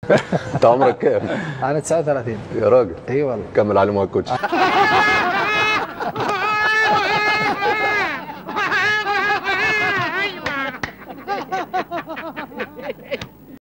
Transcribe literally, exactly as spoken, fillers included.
انت عمرك كام؟ انا تسعة وثلاثين. يا راجل اي والله. كمل على ما كوتش.